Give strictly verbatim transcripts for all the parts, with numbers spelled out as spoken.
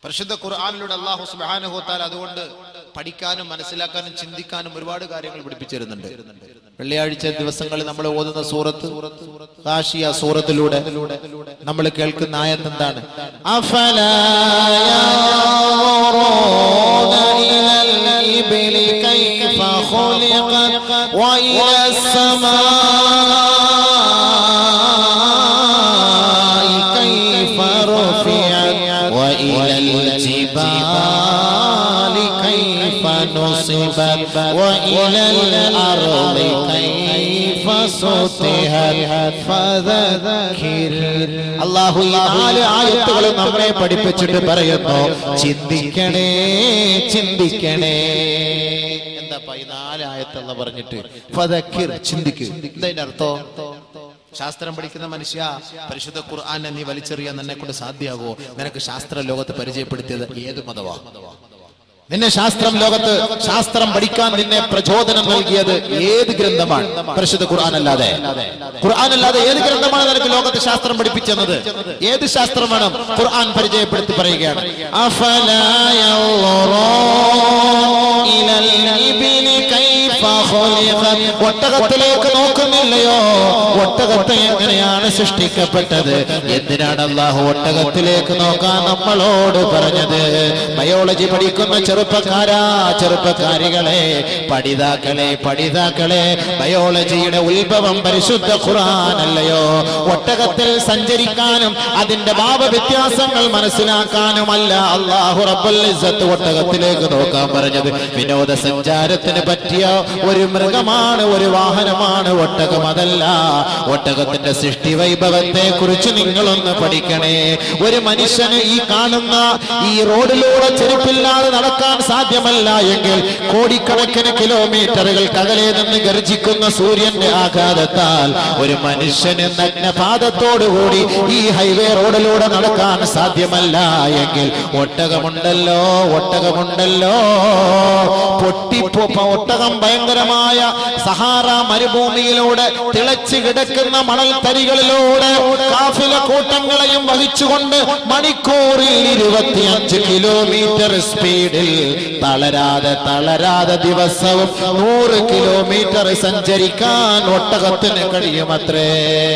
പരിശുദ്ധ ഖുർആനിലൂടെ അല്ലാഹു സുബ്ഹാനഹു വ തആല അതുകൊണ്ട് പഠിക്കാനും മനസ്സിലാക്കാനും ചിന്തിക്കാനും ഒരുപാട് കാര്യങ്ങൾ പഠിപ്പിച്ചിരുന്നുണ്ട്. വെള്ളിയാഴ്ച ദിവസങ്ങളിൽ നമ്മൾ ഓതുന്ന സൂറത്ത് ഗാശിയ സൂറത്തിലൂടെ നമ്മൾ കേൾക്കുന്ന ആയത്ത് എന്താണ്? അഫലാ യൻദുറൂന ഇലൽ ഇബ്ലി കൈഫ ഖുലിഖത് വ ഇലസ് സമാഇ കൈഫ റുഫിഅത് വ ഇലൽ ജിബാലി കൈഫ നുസിബത് വ ഇലൽ അർളി കൈഫ സുതിഹത് ഫദക്കിർ. അല്ലാഹു ഈ നാല് ആയത്തുകൾ നമ്മളെ പഠിപ്പിച്ചിട്ട് പറയുന്നു, ചിന്തിക്കണേ ചിന്തിക്കണേ. എന്താ ഈ നാല് ആയത്തുള്ള പറഞ്ഞിട്ട് ഫദക്കിർ, ചിന്തിക്ക്. എന്താ ഇതിന്റെ അർത്ഥം? ശാസ്ത്രം പഠിക്കുന്ന മനുഷ്യ, പരിശുദ്ധ ഖുർആനെ നീ വലിച്ചെറിയാൻ നിന്നെ കൊണ്ട് സാധ്യമാകോ? നിനക്ക് ശാസ്ത്ര ലോകത്ത് പരിചയപ്പെടുത്തിയത് ഏത് മതവാ? നിന്നെ ശാസ്ത്രം ലോകത്ത് ശാസ്ത്രം പഠിക്കാൻ നിന്നെ പ്രചോദനം നൽകിയത് ഏത് ഗ്രന്ഥമാണ്? പരിശുദ്ധ ഖുർആൻ അല്ലാതെ ഖുർആൻ അല്ലാതെ ഏത് ഗ്രന്ഥമാണ് നിനക്ക് ലോകത്ത് ശാസ്ത്രം പഠിപ്പിച്ചത്? ഏത് ശാസ്ത്രമാണ്? ഖുർആൻ പരിചയപ്പെടുത്തി പറയുകയാണ്, അഫലാ യൻദുറൂന ഇലൽ ഇബ്ലി കൈഫ ഖുലിഖത്. ഒട്ടകത്തിലേക്ക് നോക്കുന്നില്ലയോ? ഒട്ടകത്തെ എങ്ങനെയാണ് സൃഷ്ടിക്കപ്പെട്ടത്? എന്തിനാണ് അല്ലാഹു ഒട്ടകത്തിലേക്ക് നോക്കാൻ നമ്മളോട് പറഞ്ഞത്? ബയോളജി പഠിക്കുന്ന ചെറുപ്പക്കാരാ, ചെറുപ്പക്കാരികളെ, പഠിതാക്കളെ, പഠിതാക്കളെ, ബയോളജിയുടെ ഉത്ഭവം പരിശുദ്ധ ഖുർആൻ അല്ലയോ? ഒട്ടകത്തിൽ സഞ്ചരിക്കാനും അതിന്റെ ഭാവവ്യത്യാസങ്ങൾ മനസ്സിലാക്കാനുമല്ല അല്ലാഹു റബ്ബുൽ ഇസ്സത്ത് ഒട്ടകത്തിലേക്ക് നോക്കാൻ പറഞ്ഞത്. വിനോദസഞ്ചാരത്തിന് പറ്റിയ ഒരു മൃഗമാണ്, ഒരു വാഹനമാണ് ഒട്ടകം. അതല്ല, ഒട്ടകത്തിന്റെ സൃഷ്ടി വൈഭവത്തെ കുറിച്ച് നിങ്ങളൊന്ന് പഠിക്കണേ. ഒരു മനുഷ്യന് ഈ കാണുന്ന ഈ റോഡിലൂടെ ചെരുപ്പില്ലാതെ നടക്കാൻ സാധ്യമല്ല എങ്കിൽ കോടിക്കണക്കിന് കിലോമീറ്ററുകൾക്ക് അകലെ നിന്ന് ഗർജിക്കുന്ന സൂര്യന്റെ ആഘാതത്താൽ ഒരു മനുഷ്യന് നഗ്നപാദത്തോടുകൂടി ഈ ഹൈവേ റോഡിലൂടെ നടക്കാൻ സാധ്യമല്ല എങ്കിൽ ഒട്ടകമുണ്ടല്ലോ, ഒട്ടകമുണ്ടല്ലോ. പൊട്ടിപ്പോ ഒട്ടകം ഭയങ്കരമായ സഹാറ മരുഭൂമിയിലൂടെ തിളച്ചു കിടക്കുന്ന മണൽ തരികളിലൂടെ കാഫില കൂട്ടങ്ങളെയും വഹിച്ചുകൊണ്ട് മണിക്കൂറിൽ ഇരുപത്തിയഞ്ച് കിലോമീറ്റർ സ്പീഡിൽ തളരാതെ തളരാതെ ദിവസവും നൂറ് കിലോമീറ്റർ സഞ്ചരിക്കാൻ ഒട്ടകത്തിന് കഴിയുമത്രേ.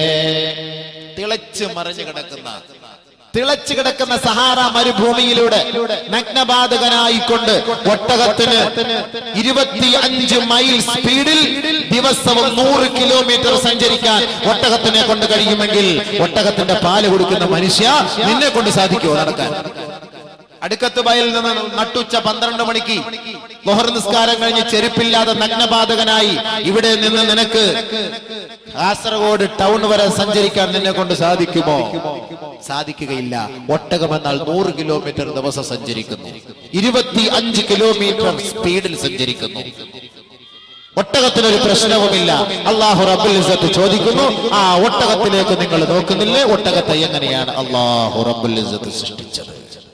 തിളച്ച് മറിഞ്ഞു കിടക്കുന്ന തിളച്ചു കിടക്കുന്ന സഹാറ മരുഭൂമിയിലൂടെ നഗ്നബാധകനായിക്കൊണ്ട് ഒട്ടകത്തിന് ഇരുപത്തി അഞ്ച് മൈൽ സ്പീഡിൽ ദിവസവും നൂറ് കിലോമീറ്റർ സഞ്ചരിക്കാൻ ഒട്ടകത്തിനെ കൊണ്ട് കഴിയുമെങ്കിൽ ഒട്ടകത്തിന്റെ പാല് കൊടുക്കുന്ന മനുഷ്യ, നിന്നെ കൊണ്ട് സാധിക്കുമോ നടക്കാൻ? അടുക്കത്ത് ബയൽ നിന്ന് നട്ടുച്ച പന്ത്രണ്ട് മണിക്ക് ളുഹർ നിസ്കാരം കഴിഞ്ഞ് ചെരുപ്പില്ലാതെ നഗ്നബാധകനായി ഇവിടെ നിന്ന് നിനക്ക് കാസർഗോഡ് ടൗൺ വരെ സഞ്ചരിക്കാൻ നിന്നെ കൊണ്ട് സാധിക്കുമോ? സാധിക്കുകയില്ല. ഒട്ടകം എന്നാൽ നൂറ് കിലോമീറ്റർ ദിവസം സഞ്ചരിക്കുന്നു, ഇരുപത്തി അഞ്ച് കിലോമീറ്റർ സ്പീഡിൽ സഞ്ചരിക്കുന്നു. ഒട്ടകത്തിനൊരു പ്രശ്നവുമില്ല. അല്ലാഹു റബ്ബുൽ ഇസ്സത്ത് ചോദിക്കുന്നു, ആ ഒട്ടകത്തിലേക്ക് നിങ്ങൾ നോക്കുന്നില്ലേ? ഒട്ടകത്തെ എങ്ങനെയാണ് അല്ലാഹു റബ്ബുൽ ഇസ്സത്ത് സൃഷ്ടിച്ചത്?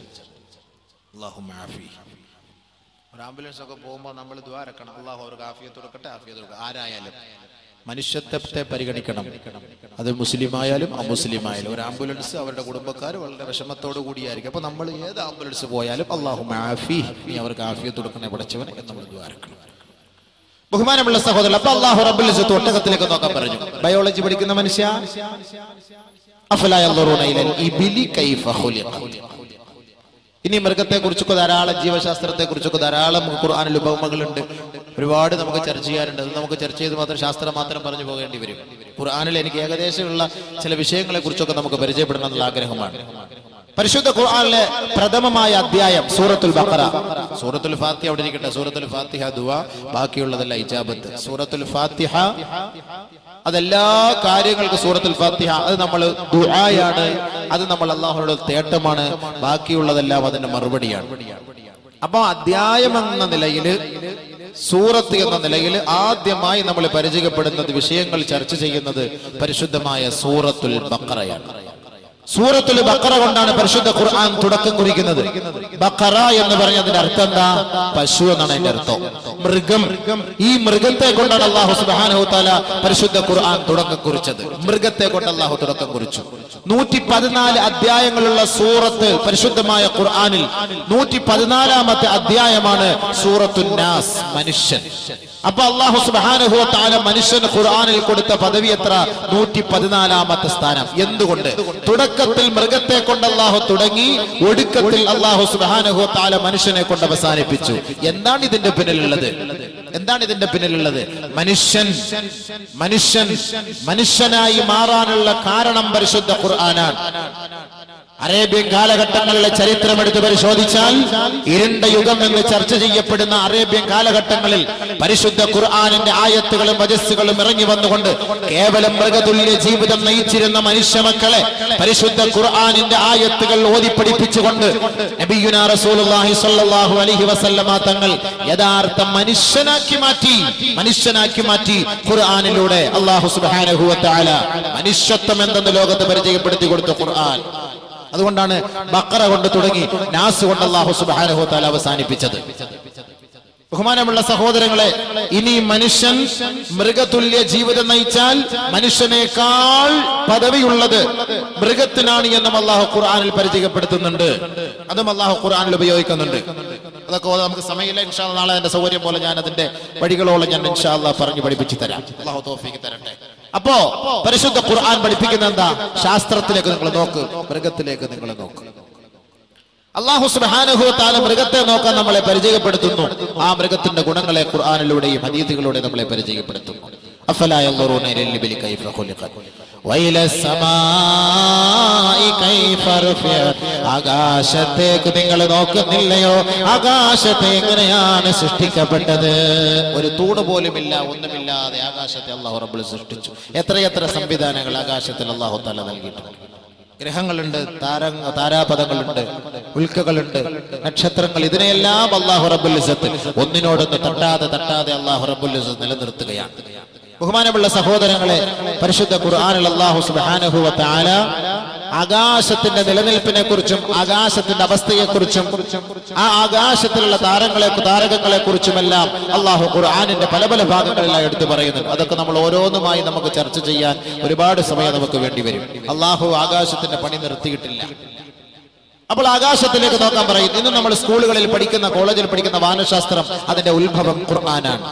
ഒരു ആംബുലൻസ് ഒക്കെ പോകുമ്പോൾ നമ്മൾ ദുആ ഇറക്കണം, അല്ലാഹു അവർക്ക് ആഫിയത്ത് കൊടുക്കട്ടെ, ആഫിയത്ത് കൊടുക്കട്ടെ. ആരായാലും മനുഷ്യത്വത്തെ പരിഗണിക്കണം. അത് മുസ്ലിം ആയാലും അമുസ്ലിം ആയാലും ഒരു ആംബുലൻസ് അവരുടെ കുടുംബക്കാർ വളരെ വിഷമത്തോടു കൂടിയായിരിക്കും. അപ്പൊ നമ്മൾ ഏത് ആംബുലൻസ് പോയാലും അല്ലാഹു ആഫി, നീ അവർക്ക് ആഫിയത്ത് കൊടുക്കണേ പഠിച്ചവനെ എന്ന് നമ്മൾ ദുആ ഇറക്കണം. ബഹുമാനമുള്ള സഹോദരൻ, അപ്പൊ അല്ലാഹു റബ്ബുൽ ഇസ്സത്ത് ഒട്ടകത്തിലേക്ക് നോക്കാൻ പറഞ്ഞു. ബയോളജി പഠിക്കുന്ന മനുഷ്യ, അഫലാ യൻദുറൂന ഇലൽ ഇബ്ലി കൈഫ ഖുലിഖത്. ഇനി മൃഗത്തെ കുറിച്ചൊക്കെ ധാരാളം, ജീവശാസ്ത്രത്തെ കുറിച്ചൊക്കെ ധാരാളം ഖുർആനിൽ ഉപമകളുണ്ട്. ഒരുപാട് നമുക്ക് ചർച്ച ചെയ്യാറുണ്ട്. അത് നമുക്ക് ചർച്ച ചെയ്ത് മാത്രം ശാസ്ത്രം മാത്രം പറഞ്ഞു പോകേണ്ടി വരും. ഖുർആനിൽ എനിക്ക് ഏകദേശമുള്ള ചില വിഷയങ്ങളെ കുറിച്ചൊക്കെ നമുക്ക് പരിചയപ്പെടണം എന്നുള്ള ആഗ്രഹമാണ്. പരിശുദ്ധ ഖുർആനിലെ പ്രഥമമായ അധ്യായം സൂറത്തുൽ ബഖറ. സൂറത്തുൽ ഫാത്തിഹ അവിടെ ഇരിക്കട്ടെ. സൂറത്തുൽ ഫാത്തിഹ ദുആ, ബാക്കിയുള്ളതല്ല ഇജാബത്ത്. സൂറത്തുൽ ഫാത്തിഹ അതെല്ലാ കാര്യങ്ങൾക്കും സൂറത്തുൽ ഫാത്തിഹ അത് നമ്മൾ ദുആയാണ്, അത് നമ്മൾ അല്ലാഹുവിനോട് തേട്ടമാണ്. ബാക്കിയുള്ളതെല്ലാം അതിന്റെ മറുപടിയാണ്. അപ്പൊ അധ്യായം എന്ന നിലയിൽ, സൂറത്ത് എന്ന നിലയിൽ ആദ്യമായി നമ്മൾ പരിചയപ്പെടുന്നത്, വിഷയങ്ങൾ ചർച്ച ചെയ്യുന്നത് പരിശുദ്ധമായ സൂറത്തുൽ ബഖറയാണ്. സൂറത്തുൽ ബഖറ കൊണ്ടാണ് പരിശുദ്ധ ഖുർആൻ തുടക്കം കുറിക്കുന്നത്. ബഖറ എന്ന് പറഞ്ഞതിന്റെ അർത്ഥം എന്താ? പശു എന്നാണ് അതിന്റെ അർത്ഥം, മൃഗം. ഈ മൃഗത്തെ കൊണ്ടാണ് അല്ലാഹു സുബ്ഹാനഹു വ തആല പരിശുദ്ധ ഖുർആൻ തുടക്കം കുറിച്ചത്. മൃഗത്തെ കൊണ്ട് അല്ലാഹു തുടക്കം കുറിച്ചു. നൂറ്റി പതിനാല് അധ്യായങ്ങളുള്ള സൂറത്ത് പരിശുദ്ധമായ ഖുർആനിൽ നൂറ്റി പതിനാലാമത്തെ അധ്യായമാണ് സൂറത്തുൻ നാസ്, മനുഷ്യൻ. അപ്പൊ അല്ലാഹു സുബ്ഹാനഹു വ തആല മനുഷ്യന് ഖുർആനിൽ കൊടുത്ത പദവി എത്ര? നൂറ്റി പതിനാലാമത്തെ സ്ഥാനം. എന്തുകൊണ്ട്? തുടക്കത്തിൽ മൃഗത്തെ കൊണ്ട് അല്ലാഹു തുടങ്ങി, ഒടുക്കത്തിൽ അല്ലാഹു സുബ്ഹാനഹു വ തആല മനുഷ്യനെ കൊണ്ട് അവസാനിപ്പിച്ചു. എന്താണ് ഇതിന്റെ പിന്നിലുള്ളത്? എന്താണ് ഇതിന്റെ പിന്നിലുള്ളത്? മനുഷ്യൻ മനുഷ്യൻ മനുഷ്യനായി മാറാനുള്ള കാരണം പരിശുദ്ധ ഖുർആനാണ്. അറേബ്യൻ കാലഘട്ടങ്ങളിലെ ചരിത്രം എടുത്ത് പരിശോധിച്ചാൽ ഇരുണ്ട യുഗം എന്ന് ചർച്ച ചെയ്യപ്പെടുന്ന അറേബ്യൻ കാലഘട്ടങ്ങളിൽ പരിശുദ്ധ ഖുർആനിന്റെ ആയത്തുകളും വജസ്സുകളും ഇറങ്ങി വന്നുകൊണ്ട് കേവലം മൃഗതുല്യ ജീവിതം നയിച്ചിരുന്ന മനുഷ്യ മക്കളെ പരിശുദ്ധ ഖുർആനിന്റെ ആയത്തുകൾ ഓതിപ്പഠിപ്പിച്ചുകൊണ്ട് നബിയുനാ റസൂലുള്ളാഹി സ്വല്ലല്ലാഹു അലൈഹി വസല്ലമ തങ്ങൾ യഥാർത്ഥ മനുഷ്യനാക്കി മാറ്റി മനുഷ്യനാക്കി മാറ്റി ഖുർആനിലൂടെ അല്ലാഹു സുബ്ഹാനഹു വ തആല മനുഷ്യത്വം എന്തെന്ന് ലോകത്ത് പരിചയപ്പെടുത്തി കൊടുത്ത ഖുർആൻ. അതുകൊണ്ടാണ് ബഖറ കൊണ്ട് തുടങ്ങി നാസ് കൊണ്ട് അല്ലാഹു സുബ്ഹാനഹു വ തആല അവസാനിപ്പിച്ചത്. ബഹുമാനമുള്ള സഹോദരങ്ങളെ, ഇനി മനുഷ്യൻ മൃഗതുല്യ ജീവിതം നയിച്ചാൽ മനുഷ്യനേക്കാൾ പദവിയുള്ളത് മൃഗത്തിനാണ് എന്നും അല്ലാഹു ഖുർആനിൽ പരിചയപ്പെടുത്തുന്നുണ്ട്. അതും അല്ലാഹു ഖുർആനിൽ ഉപയോഗിക്കുന്നുണ്ട്. അതൊക്കെ നമുക്ക് സമയമില്ല. ഇൻഷാ അല്ലാഹ് നാളെ എന്റെ സൗകര്യം പോലെ ഞാൻ അതിന്റെ വഴികളോളം ഞാൻ ഇൻഷാ അല്ലാഹ് പറഞ്ഞു പഠിപ്പിച്ചു തരാം. അല്ലാഹു തൗഫീഖ് തരട്ടെ. അപ്പോ പരിശുദ്ധ ഖുർആൻ പഠിപ്പിക്കുന്ന എന്താ? ശാസ്ത്രത്തിലേക്ക് നിങ്ങൾ നോക്ക്, മൃഗത്തിലേക്ക് നിങ്ങൾ നോക്ക്. അല്ലാഹു സുബ്ഹാനഹു വ തആല മൃഗത്തെ നോക്കാൻ നമ്മളെ പരിചയപ്പെടുത്തുന്നു. ആ മൃഗത്തിന്റെ ഗുണങ്ങളെ ഖുർആനിലൂടെയും ഹദീസുകളിലൂടെയും നമ്മളെ പരിചയപ്പെടുത്തുന്നു. അഫലാ യൻദുറൂന ഇലൽ ഇബ്ലി കൈഫ ഖുലിഖത് വഇല സമാഇ കൈഫ റുഫിഅത്. ആകാശത്തേക്ക് നിങ്ങൾ നോക്കുന്നില്ലയോ? ആകാശത്തെ എങ്ങനെയാണ് സൃഷ്ടിക്കപ്പെട്ടത്? ഒരു തൂണ് പോലുമില്ല, ഒന്നുമില്ലാതെ ആകാശത്തെ അല്ലാഹു റബ്ബുൽ സൃഷ്ടിച്ചു. എത്രയെത്ര സംവിധാനങ്ങൾ ആകാശത്തിൽ അല്ലാഹു തആല നൽകിയിട്ടുണ്ട്. ഗ്രഹങ്ങളുണ്ട്, താര താരാപഥങ്ങളുണ്ട്, ഉൽക്കകളുണ്ട്, നക്ഷത്രങ്ങൾ. ഇതിനെല്ലാം അല്ലാഹു റബ്ബുൽ ഇസ്സത്ത് ഒന്നിനോടൊന്ന് തട്ടാതെ തട്ടാതെ അല്ലാഹു റബ്ബുൽ ഇസ്സത്ത് നിലനിർത്തുകയാണ്. ബഹുമാനമുള്ള സഹോദരങ്ങളെ, പരിശുദ്ധ ഖുർആനിൽ അല്ലാഹു സുബ്ഹാനഹു വ തആല ആകാശത്തിന്റെ നിലനിൽപ്പിനെ കുറിച്ചും ആകാശത്തിന്റെ അവസ്ഥയെക്കുറിച്ചും ആ ആകാശത്തിലുള്ള താരങ്ങളെ താരകങ്ങളെ കുറിച്ചുമെല്ലാം അല്ലാഹു ഖുർആനിന്റെ പല പല ഭാഗങ്ങളിലായി എടുത്തു പറയുന്നുണ്ട്. അതൊക്കെ നമ്മൾ ഓരോന്നുമായി നമുക്ക് ചർച്ച ചെയ്യാൻ ഒരുപാട് സമയം നമുക്ക് വേണ്ടി വരും. അല്ലാഹു ആകാശത്തിന്റെ പണി നിർത്തിയിട്ടില്ല. അപ്പോൾ ആകാശത്തിലേക്ക് നോക്കാൻ പറയും. ഇന്ന് നമ്മൾ സ്കൂളുകളിൽ പഠിക്കുന്ന, കോളേജിൽ പഠിക്കുന്ന വാനശാസ്ത്രം, അതിന്റെ ഉത്ഭവം ഖുർആനാണ്.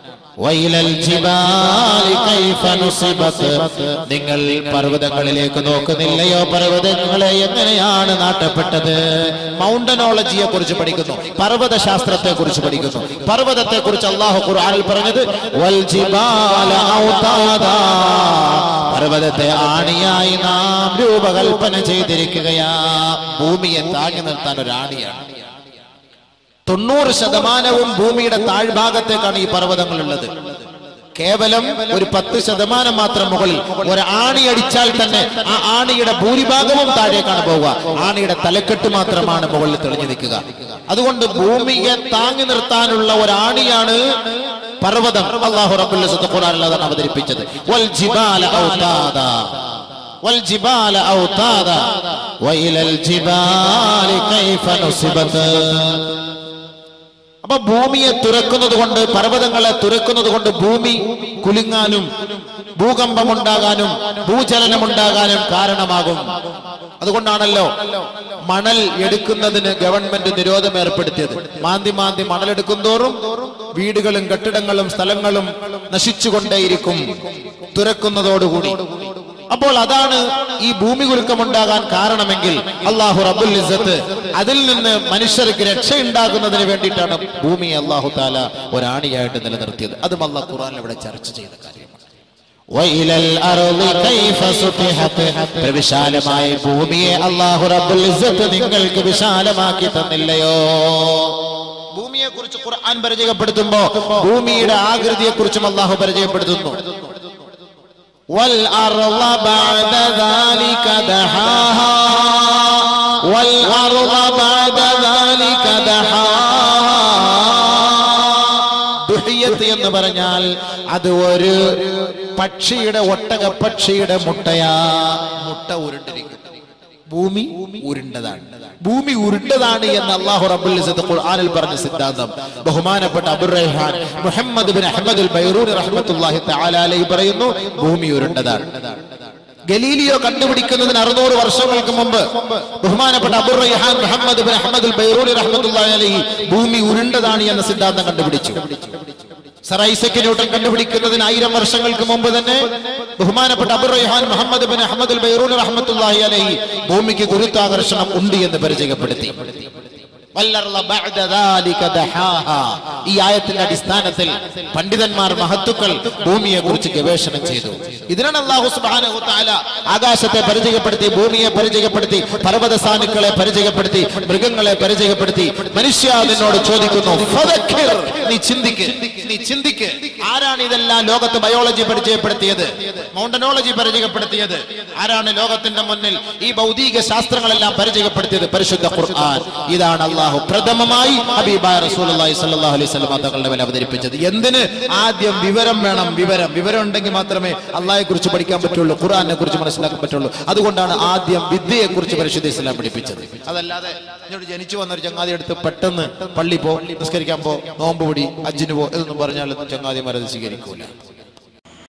നിങ്ങൾ പർവ്വതങ്ങളിലേക്ക് നോക്കുന്നില്ലയോ? പർവ്വതങ്ങളെ എങ്ങനെയാണ് നാട്ടപ്പെട്ടത്? മൗണ്ടനോളജിയെ കുറിച്ച് പഠിക്കുന്നു, പർവ്വത ശാസ്ത്രത്തെ കുറിച്ച് പഠിക്കുന്നു. പർവ്വതത്തെ കുറിച്ച് അല്ലാഹു ഖുർആനിൽ പറഞ്ഞത് വൽ ജിബാല ഔതാദാ, പർവ്വതത്തെ ആണിയായി നാം രൂപകൽപ്പന ചെയ്തിരിക്കുകയാ. ഭൂമിയെ താങ്ങി നിർത്താൻ ഒരു ആണിയാണ്. തൊണ്ണൂറ് ശതമാനവും ഭൂമിയുടെ താഴ്ഭാഗത്തേക്കാണ് ഈ പർവ്വതങ്ങളുള്ളത്. കേവലം ഒരു പത്ത് ശതമാനം മാത്രം മുകളിൽ. ഒരു ആണി അടിച്ചാൽ തന്നെ ആ ആണിയുടെ ഭൂരിഭാഗവും താഴേക്കാണ് പോവുക. ആണിയുടെ തലക്കെട്ട് മാത്രമാണ് മുകളിൽ തെളിഞ്ഞു നിൽക്കുക. അതുകൊണ്ട് ഭൂമിയെ താങ്ങി നിർത്താനുള്ള ഒരു ആണിയാണ് പർവ്വതം. അല്ലാഹു റബ്ബുൽ ഇസ്സത്ത് ഖുർആനിൽ അതാണ് അവതരിപ്പിച്ചത്. വൽ ജിബാല ഔതാദാ വൽ ജിബാല ഔതാദാ വഇലൽ ജിബാലി കൈഫ നുസിബത്. അപ്പൊ ഭൂമിയെ തുറക്കുന്നത് കൊണ്ട്, പർവ്വതങ്ങളെ തുറക്കുന്നത് കൊണ്ട് ഭൂമി കുലുങ്ങാനും ഭൂകമ്പമുണ്ടാകാനും ഭൂചലനമുണ്ടാകാനും കാരണമാകും. അതുകൊണ്ടാണല്ലോ മണൽ എടുക്കുന്നതിന് ഗവൺമെന്റ് നിരോധനം ഏർപ്പെടുത്തിയത്. മാന്തി മാന്തി മണലെടുക്കും തോറും വീടുകളും കെട്ടിടങ്ങളും സ്ഥലങ്ങളും നശിച്ചുകൊണ്ടേയിരിക്കും തുറക്കുന്നതോടുകൂടി. അപ്പോൾ അതാണ് ഈ ഭൂമി കുലുക്കമുണ്ടാകാൻ കാരണമെങ്കിൽ അല്ലാഹു റബ്ബുൽ ഇസ്സത്ത് അതിൽ നിന്ന് മനുഷ്യർക്ക് രക്ഷയുണ്ടാകുന്നതിന് വേണ്ടിയിട്ടാണ് ഭൂമിയെ അല്ലാഹു തആല ഒരാണിയായിട്ട് നിലനിർത്തിയത്. അതും അല്ലാഹു ഖുർആനിൽ ഇവിടെ ചർച്ച ചെയ്ത കാര്യമാണ്. വഇലൽ അർളി കൈഫ സുതിഹത്, വിശാലമായ ഭൂമിയെ അല്ലാഹു റബ്ബുൽ ഇസ്സത്ത് നിങ്ങൾക്ക് വിശാലമാക്കി തന്നില്ലയോ? ഭൂമിയെ കുറിച്ച് ഖുർആൻ പരിചയപ്പെടുത്തുമ്പോൾ ഭൂമിയുടെ ആകൃതിയെ കുറിച്ചും അല്ലാഹു പരിചയപ്പെടുത്തുന്നു. والأرض بعد ذلك دحاها والأرض بعد ذلك دحاها. ദുഹിയത്ത് എന്ന് പറഞ്ഞാൽ അത് ഒരു പക്ഷിയുടെ, ഒട്ടക പക്ഷിയുടെ മുട്ടയാ. മുട്ട ഉരുണ്ടിരിക്കുന്നു. ഭൂമി ഉരുണ്ടതാണ്. ഭൂമി ഉരുണ്ടതാണ് എന്ന് അല്ലാഹു റബ്ബുൽ ഇസ്സത്ത് ഖുർആനിൽ പറഞ്ഞ സിദ്ധാന്തം ബഹുമാനപ്പെട്ട അബുർ റൈഹാൻ മുഹമ്മദ് ബിൻ അഹ്മദുൽ ബൈറൂനി റഹ്മത്തുള്ളാഹി തആല അലൈഹി പറയുന്നു, ഭൂമി ഉരുണ്ടതാണ്. ഗലീലിയോ കണ്ടുപിടിക്കുന്നതിന് അറുന്നൂറ് വർഷങ്ങൾക്ക് മുമ്പ് ബഹുമാനപ്പെട്ട അബുർ റൈഹാൻ മുഹമ്മദ് ബിൻ അഹ്മദുൽ ബൈറൂനി റഹ്മത്തുള്ളാഹി അലൈഹി ഭൂമി ഉരുണ്ടതാണ് എന്ന സിദ്ധാന്തം കണ്ടുപിടിച്ചു. സർ ഐസക് ന്യൂട്ടൺ കണ്ടുപിടിക്കുന്നതിന് ആയിരം വർഷങ്ങൾക്ക് മുമ്പ് തന്നെ ബഹുമാനപ്പെട്ട അബുർ റൈഹാൻ മുഹമ്മദ് ബിൻ അഹ്മദുൽ ബൈറൂനി റഹ്മത്തുള്ളാഹി അലൈഹി ഭൂമിക്ക് ഗുരുത്വാകർഷണം ഉണ്ട് എന്ന് പരിചയപ്പെടുത്തി. ഈ ആയത്തിന്റെ അടിസ്ഥാനത്തിൽ പണ്ഡിതന്മാർ മഹത്തുക്കൾ ഭൂമിയെ കുറിച്ച് ഗവേഷണം ചെയ്തു. ഇതിനാണ് അല്ലാഹു സുബ്ഹാനഹു വ തആല ആകാശത്തെ പരിചയപ്പെടുത്തി, ഭൂമിയെ പരിചയപ്പെടുത്തി, പർവ്വത സാനുക്കളെ പരിചയപ്പെടുത്തി, മൃഗങ്ങളെ പരിചയപ്പെടുത്തി. മനുഷ്യ നിന്നോട് ചോദിക്കുന്നു, ഫദക്കിർ, നീ ചിന്തിക്ക്, നീ ചിന്തിക്ക്. ആരാണ് ഇതെല്ലാം ലോകത്ത് ബയോളജി പരിചയപ്പെടുത്തിയത്, മൗണ്ടനോളജി പരിചയപ്പെടുത്തിയത്? ആരാണ് ലോകത്തിന്റെ മുന്നിൽ ഈ ഭൗതിക ശാസ്ത്രങ്ങളെല്ലാം പരിചയപ്പെടുത്തിയത്? പരിശുദ്ധ ഖുർആൻ. ഇതാണ് അല്ലാഹു പ്രഥമമായി ഹബീബായ റസൂലുള്ളാഹി സ്വല്ലല്ലാഹു അലൈഹി വസല്ലം തങ്ങളുടെ മേൽ അവതരിപ്പിച്ചത്. എന്തിന്? ആദ്യം വിവരം വേണം. വിവരം വിവരം ഉണ്ടെങ്കിൽ മാത്രമേ അള്ളാഹയെ കുറിച്ച് പഠിക്കാൻ പറ്റുള്ളൂ, ഖുർആനെ കുറിച്ച് മനസ്സിലാക്കാൻ പറ്റുള്ളൂ. അതുകൊണ്ടാണ് ആദ്യം വിദ്യയെ കുറിച്ച് പരിശുദ്ധ ഇസ്ലാം പഠിപ്പിച്ചത്. അതല്ലാതെ എന്നോട് ജനിച്ചു വന്ന ഒരു ചങ്ങാതി എടുത്ത് പെട്ടെന്ന് പള്ളി പോ, നിസ്കരിക്കാൻ പോ, നോമ്പ് പിടി, ഹജ്ജിന് പോ എന്നൊന്നും പറഞ്ഞാൽ ചങ്ങാതിമാരത് സ്വീകരിക്കൂല.